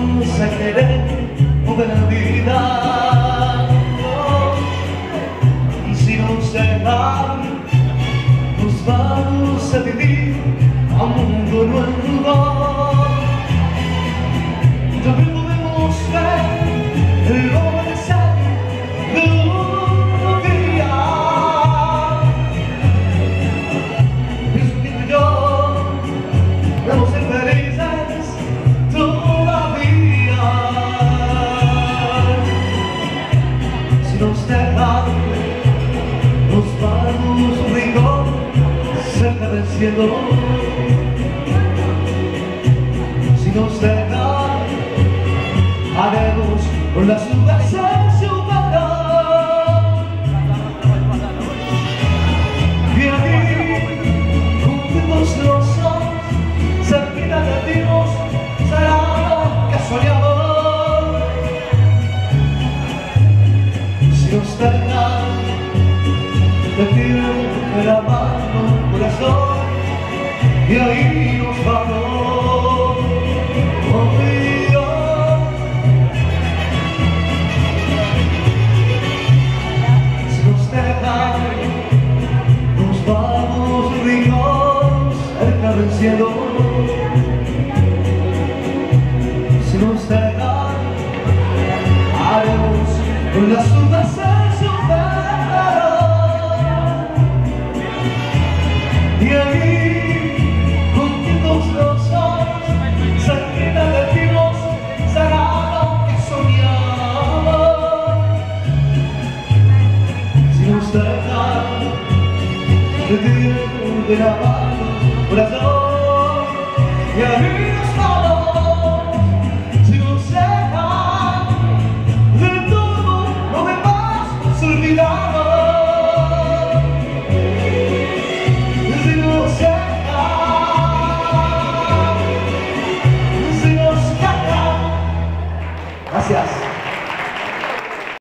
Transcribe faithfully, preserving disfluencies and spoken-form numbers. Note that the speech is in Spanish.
vamos a querer una vida, y si nos dejan, nos vamos a vivir a un mundo nuevo. También podemos ver el amanecer de un nuevo día. Jesucristo y yo vamos a ser felices todavía. Si nos dejan, nos vamos un rincón cerca del cielo. Si nos dejan, haremos con las nubes el ciudadano. Y allí, juntos los dos, cerquita de Dios, será lo que soñamos. Si nos dejan, te pido de la mano, corazón, y ahí nos vamos. Nos vamos un rincón cerca del cielo. Si nos dejan, haremos con las nubes el ciudadano. Y ahí, juntitos los dos, cerquita de Dios, será lo que soñamos. Si nos dejan, te pido de la mano, corazón, y ahí nos vamos.